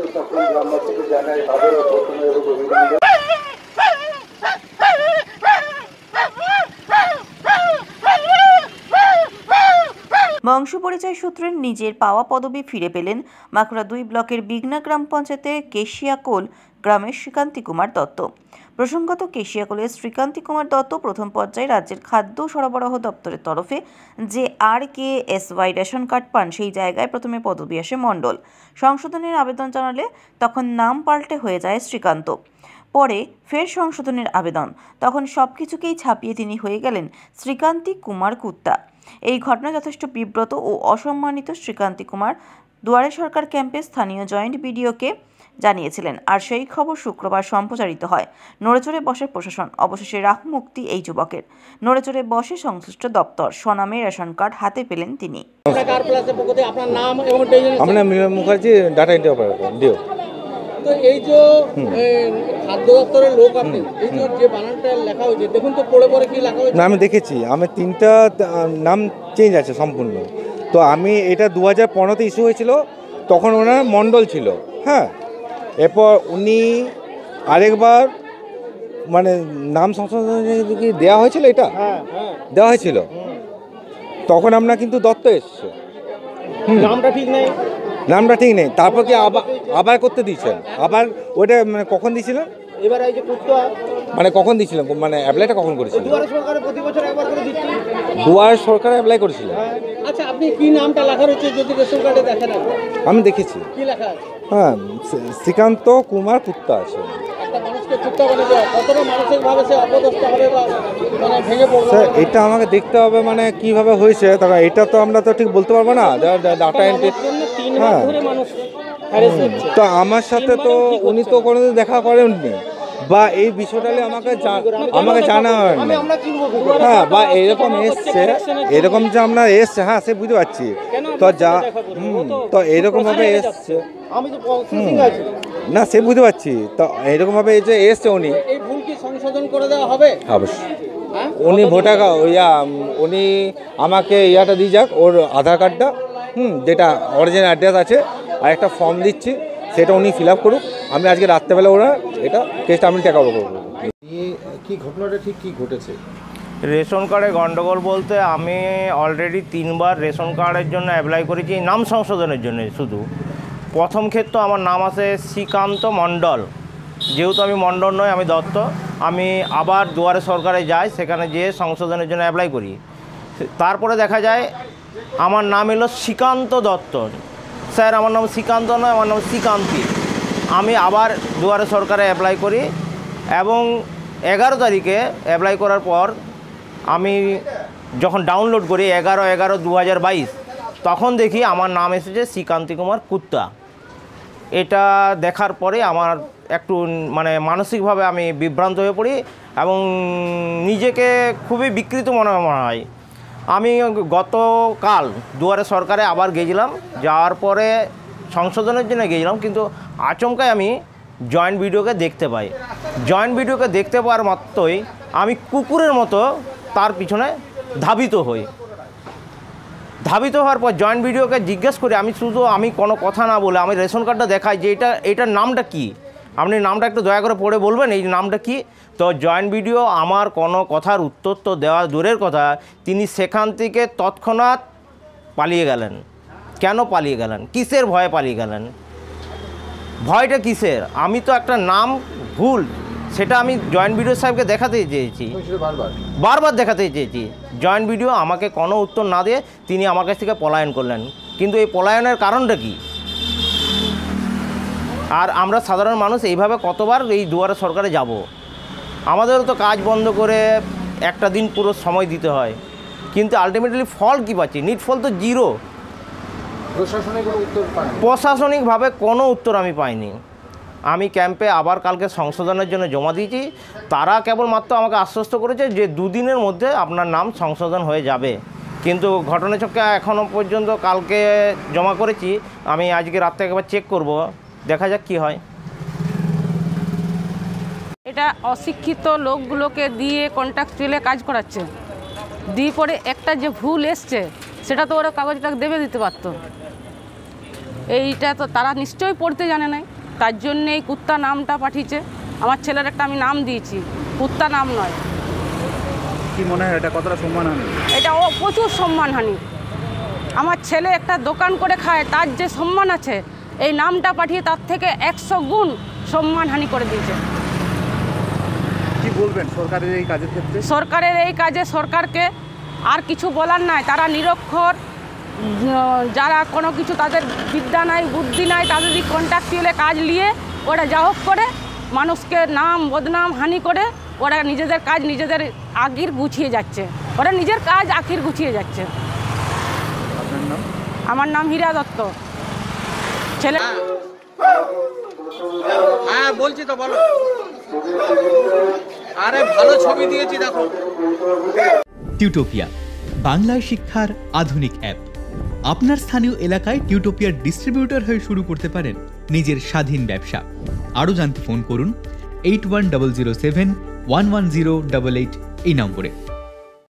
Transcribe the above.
বংশ পরিচয় সূত্রে নিজের পাওয়া পদবি ফিরে পেলেন মাকুড়া 2 ব্লকের বিঘ্না গ্রাম পঞ্চায়েতের কেশিয়াকোল গ্রামের শ্রীকান্তি কুমার দত্ত। প্রসঙ্গত, কেশিয়াকোলের শ্রীকান্তি কুমার দত্ত প্রথম পর্যায়ে রাজ্যের খাদ্য সরবরাহ দপ্তরের তরফে যে RKSY রেশন কার্ড পান, সেই জায়গায় প্রথমে পদবি আসে মণ্ডল। সংশোধনের আবেদন জানালে তখন নাম পাল্টে হয়ে যায় শ্রীকান্ত। পরে ফের সংশোধনের আবেদন, তখন সবকিছুকেই ছাপিয়ে তিনি হয়ে গেলেন শ্রীকান্তি কুমার কুত্তা। এই ঘটনা যথেষ্ট বিব্রত ও অসম্মানিত শ্রীকান্তি কুমার দুয়ারে সরকার ক্যাম্পে স্থানীয় জয়েন্ট বিডিওকে জানিয়েছিলেন, আর সেই খবর শুক্রবার সম্প্রচারিত হয়। নড়েচড়ে বসে প্রশাসন, অবশেষে রাহু মুক্তি এই যুবকের। নড়েচড়ে বসে সংশ্লিষ্ট দপ্তর, স্বনামে রেশন কার্ড হাতে পেলেন তিনি। Mukherjee, data entry operator. তো এই যে খাদ্য দপ্তরের লোক, আপনি এই যে বানানটা লেখা হয়েছে, দেখুন তো পড়ে পড়ে কি লেখা হয়েছে। না, আমি দেখেছি, আমি 3টা নাম চেঞ্জ আছে সম্পূর্ণ। তো আমি এটা 2015-তে ইস্যু হয়েছিল, তখন ওনার মণ্ডল ছিল। হ্যাঁ, এরপর উনি আরেকবার মানে নাম সংশোধন কি দেওয়া হয়েছিল, এটা দেওয়া হয়েছিল, তখন আমরা কিন্তু দত্ত এসছে, নামটা ঠিক নেই, নামটা ঠিক নেই। তারপর কি আবার করতে দিয়েছেন, আবার ওইটা মানে কখন দিয়েছিলেন, এবার এই যে কুত্তা মানে কখন দিয়েছিলেন, মানে অ্যাপ্লাইটা কখন করেছিলেন? দুয়ারে সরকারে প্রতি বছর একবার করে দিচ্ছে। দুয়ারে সরকারে অ্যাপ্লাই করেছিলেন? আচ্ছা, আপনি কি নামটা লেখা রয়েছে যদি রেশন কার্ডে দেখেন? আমি দেখেছি। কি লেখা আছে? হ্যাঁ, শ্রীকান্ত কুমার কুত্তা আছে। একটা মানুষকে কুত্তা বলে দেওয়া, কতটা মানসিকভাবে সে অপদস্থ হবে বা মানে ভেঙে পড়বে? স্যার, এটা আমাকে দেখতে হবে, মানে কিভাবে হয়েছে, তখন এটা তো আমরা তো ঠিক বলতে পারবো না। ডাটা এন্ট্রি, হ্যাঁ, তো আমার সাথে তো উনি তো কোনোদিন দেখা করেননি, বা এই বিষয়টা আমাকে জানা হয়নি। হ্যাঁ, বা এরকম এসছে, এরকম যে আমরা এসছে, হ্যাঁ সে বুঝতে পারছি। তো তো এরকমভাবে এসছে, না সে বুঝতে পারছি। তো এরকমভাবে এই যে এসছে উনি, এই ভুল কি সংশোধন করে দেওয়া হবে? অবশ্যই। উনি ভোটার উনি আমাকে ইয়াটা দিয়ে যাক, ওর আধার কার্ডটা, যেটা অরিজিনাল অ্যাড্রেস আছে, আর একটা ফর্ম দিচ্ছি, সেটা উনি ফিল আপ করুক। আমি আজকে রাত্রেবেলা ওরা এটা কেসটা আমি টেক ওভার করবো। কি ঘটনাটা ঠিক কি ঘটেছে? রেশন কার্ডে গণ্ডগোল বলতে, আমি অলরেডি 3বার রেশন কার্ডের জন্য অ্যাপ্লাই করেছি, নাম সংশোধনের জন্য। শুধু প্রথম ক্ষেত্রে আমার নাম আছে শ্রীকান্ত মণ্ডল, যেহেতু আমি মণ্ডল নয়, আমি দত্ত। আমি আবার দুয়ারে সরকারে যাই, সেখানে যেয়ে সংশোধনের জন্য অ্যাপ্লাই করি। তারপরে দেখা যায় আমার নাম এলো শ্রীকান্ত দত্ত। স্যার, আমার নাম শ্রীকান্ত নয়, আমার নাম শ্রীকান্তি। আমি আবার দুয়ারে সরকারে অ্যাপ্লাই করি, এবং 11 তারিখে অ্যাপ্লাই করার পর আমি যখন ডাউনলোড করি 11/11/2022, তখন দেখি আমার নাম এসেছে শ্রীকান্তি কুমার কুত্তা। এটা দেখার পরে আমার একটু মানে মানসিকভাবে আমি বিভ্রান্ত হয়ে পড়ি, এবং নিজেকে খুবই বিকৃত মনে হয়। আমি গতকাল দুয়ারে সরকারে আবার গেছিলাম, যাওয়ার পরে সংশোধনের জন্য গেছিলাম, কিন্তু আচমকাই আমি জয়েন্ট ভিডিওকে দেখতে পাই। জয়েন্ট ভিডিওকে দেখতে পাওয়ার মাত্রই আমি কুকুরের মতো তার পিছনে ধাবিত হই। ধাবিত হওয়ার পর জয়েন্ট ভিডিওকে জিজ্ঞেস করি, আমি কোনো কথা না বলে আমি রেশন কার্ডটা দেখাই যে এটার নামটা কি, আপনি নামটা একটু দয়া করে পড়ে বলবেন এই নামটা কি। তো জয়েন্ট ভিডিও আমার কোনো কথার উত্তর তো দেওয়া দূরের কথা, তিনি সেখান থেকে তৎক্ষণাৎ পালিয়ে গেলেন। কেন পালিয়ে গেলেন? কিসের ভয়ে পালিয়ে গেলেন? ভয়টা কিসের? আমি তো একটা নাম ভুল, সেটা আমি জয়েন্ট ভিডিও সাহেবকে দেখাতে চেয়েছি, বারবার দেখাতে চেয়েছি। জয়েন্ট ভিডিও আমাকে কোনো উত্তর না দিয়ে তিনি আমার কাছ থেকে পলায়ন করলেন। কিন্তু এই পলায়নের কারণটা কি? আর আমরা সাধারণ মানুষ এইভাবে কতবার এই দুয়ারে সরকারে যাব? আমাদেরও তো কাজ বন্ধ করে একটা দিন পুরো সময় দিতে হয়, কিন্তু আলটিমেটলি ফল কী পাচ্ছি? নিট ফল তো জিরো। প্রশাসনিকভাবে কোনো উত্তর আমি পাইনি। আমি ক্যাম্পে আবার কালকে সংশোধনের জন্য জমা দিয়েছি। তারা কেবলমাত্র আমাকে আশ্বস্ত করেছে যে 2 দিনের মধ্যে আপনার নাম সংশোধন হয়ে যাবে, কিন্তু ঘটনাচক্রে এখনও পর্যন্ত কালকে জমা করেছি। আমি আজকে রাত্রে একবার চেক করব, দেখা যাক কি হয়। এটা অশিক্ষিত লোকগুলোকে দিয়ে কন্ট্রাক্টুয়ালে কাজ করাচ্ছে, দিয়ে পরে একটা যে ভুল এসছে সেটা তো ওরা কাগজটা দিতে পারতো। এইটা তো তারা নিশ্চয়ই পড়তে জানে না। তার জন্যে এই কুত্তা নামটা পাঠিয়েছে। আমার ছেলের একটা আমি নাম দিয়েছি, কুত্তা নাম নয়। কি মনে হয় এটা কতটা সম্মানহানি? এটা ও প্রচুর সম্মানহানি। আমার ছেলে একটা দোকান করে খায়, তার যে সম্মান আছে, এই নামটা পাঠিয়ে তার থেকে 100 গুণ সম্মানহানি করে দিয়েছে। কি বলবেন সরকারের এই কাজের ক্ষেত্রে? সরকারের এই কাজে সরকারকে আর কিছু বলার নাই। তারা নিরক্ষর, যারা কোনো কিছু তাদের বিদ্যা নাই, বুদ্ধি নাই, তাদের কন্ট্রাকচুয়ালে কাজ নিয়ে ওরা যা হোক করে মানুষকে নাম বদনাম হানি করে ওরা নিজেদের কাজ নিজেদের আখির গুছিয়ে যাচ্ছে। ওরা নিজের কাজ আখির গুছিয়ে যাচ্ছে। আপনার নাম? আমার নাম হীরা দত্ত। ছেলে হ্যাঁ বলছি তো, বলো। আরে ভালো ছবি দিয়েছি, দেখো। টিউটোপিয়া বাংলায় শিক্ষার আধুনিক অ্যাপ। আপনার স্থানীয় এলাকায় টিউটোপিয়ার ডিস্ট্রিবিউটর হয়ে শুরু করতে পারেন নিজের স্বাধীন ব্যবসা। আরও জানতে ফোন করুন 8100711088 এই নম্বরে।